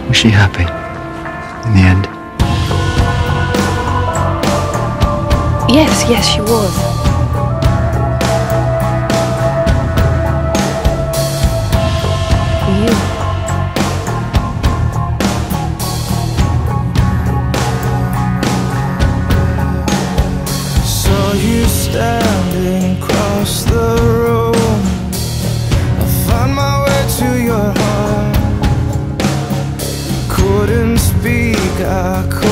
Was she happy in the end? Yes, she was. For you. Saw you standing across the room. I found my way to your heart. Couldn't speak, I couldn't